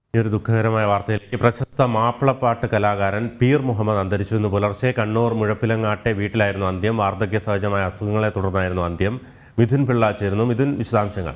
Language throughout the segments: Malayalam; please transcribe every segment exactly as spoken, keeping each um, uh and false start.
ഈ ഒരു ദുഃഖകരമായ വാർത്തയിലേക്ക് പ്രശസ്ത മാപ്പിളപ്പാട്ട് കലാകാരൻ പീർ മുഹമ്മദ് അന്തരിച്ചു. ഇന്ന് പുലർച്ചെ കണ്ണൂർ മുഴപ്പിലങ്ങാട്ടെ വീട്ടിലായിരുന്നു അന്ത്യം. വാർദ്ധക്യ സഹജമായ അസുഖങ്ങളെ തുടർന്നായിരുന്നു അന്ത്യം. മിഥുൻ പിള്ള ചേരുന്നു. മിഥുൻ, വിശദാംശങ്ങൾ.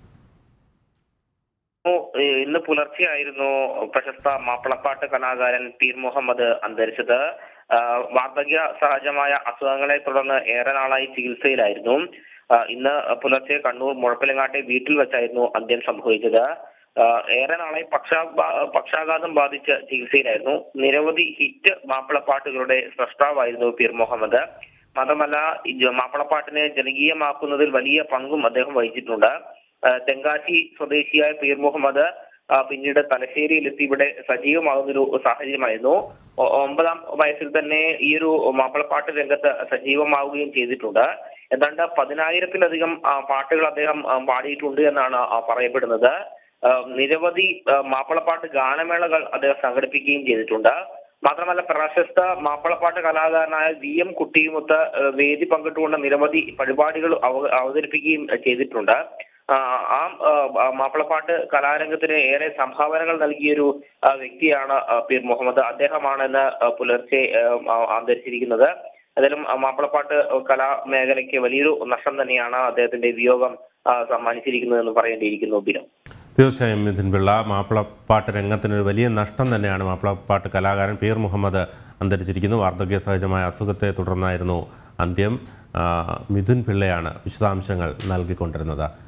ഇന്ന് പുലർച്ചെയായിരുന്നു പ്രശസ്ത മാപ്പിളപ്പാട്ട് കലാകാരൻ പീർ മുഹമ്മദ് അന്തരിച്ചത്. വാർദ്ധക്യ സഹജമായ അസുഖങ്ങളെ തുടർന്ന് ഏറെ നാളായി ചികിത്സയിലായിരുന്നു. ഇന്ന് പുലർച്ചെ കണ്ണൂർ മുഴപ്പിലങ്ങാട്ടെ വീട്ടിൽ വെച്ചായിരുന്നു അന്ത്യം സംഭവിച്ചത്. ഏറെ നാളെ പക്ഷാ പക്ഷാഘാതം ബാധിച്ച് ചികിത്സയിലായിരുന്നു. നിരവധി ഹിറ്റ് മാപ്പിളപ്പാട്ടുകളുടെ സ്രഷ്ടാവായിരുന്നു പീർ മുഹമ്മദ്. മാത്രമല്ല, മാപ്പിളപ്പാട്ടിനെ ജനകീയമാക്കുന്നതിൽ വലിയ പങ്കും അദ്ദേഹം വഹിച്ചിട്ടുണ്ട്. തെങ്കാശി സ്വദേശിയായ പീർ മുഹമ്മദ് പിന്നീട് തലശ്ശേരിയിലെത്തി ഇവിടെ സജീവമാകുന്നൊരു സാഹചര്യമായിരുന്നു. ഒമ്പതാം വയസ്സിൽ തന്നെ ഈ ഒരു മാപ്പിളപ്പാട്ട് രംഗത്ത് സജീവമാവുകയും ചെയ്തിട്ടുണ്ട്. ഏതാണ്ട് പതിനായിരത്തിലധികം പാട്ടുകൾ അദ്ദേഹം പാടിയിട്ടുണ്ട് എന്നാണ് പറയപ്പെടുന്നത്. നിരവധി മാപ്പിളപ്പാട്ട് ഗാനമേളകൾ അദ്ദേഹം സംഘടിപ്പിക്കുകയും ചെയ്തിട്ടുണ്ട്. മാത്രമല്ല, പ്രശസ്ത മാപ്പിളപ്പാട്ട് കലാകാരനായ വി എം കുട്ടിയുമൊത്ത് വേദി പങ്കിട്ടുകൊണ്ട് നിരവധി പരിപാടികൾ അവതരിപ്പിക്കുകയും ചെയ്തിട്ടുണ്ട്. ആ മാപ്പിളപ്പാട്ട് കലാരംഗത്തിന് ഏറെ സംഭാവനകൾ നൽകിയൊരു വ്യക്തിയാണ് പീർ മുഹമ്മദ്. അദ്ദേഹമാണെന്ന് പുലർച്ചെ അന്തരിച്ചിരിക്കുന്നത്. ഏതായാലും മാപ്പിളപ്പാട്ട് കലാമേഖലയ്ക്ക് വലിയൊരു നഷ്ടം തന്നെയാണ് അദ്ദേഹത്തിന്റെ വിയോഗം സമ്മാനിച്ചിരിക്കുന്നതെന്ന് പറയേണ്ടിയിരിക്കുന്നു. ബിനോ, തീർച്ചയായും മിഥുൻ പിള്ള, മാപ്പിളപ്പാട്ട് രംഗത്തിനൊരു വലിയ നഷ്ടം തന്നെയാണ്. മാപ്പിളപ്പാട്ട് കലാകാരൻ പീർ മുഹമ്മദ് അന്തരിച്ചിരിക്കുന്നു. വാർദ്ധക്യ സഹജമായ അസുഖത്തെ തുടർന്നായിരുന്നു അന്ത്യം. മിഥുൻ പിള്ളയാണ് വിശദാംശങ്ങൾ നൽകിക്കൊണ്ടിരുന്നത്.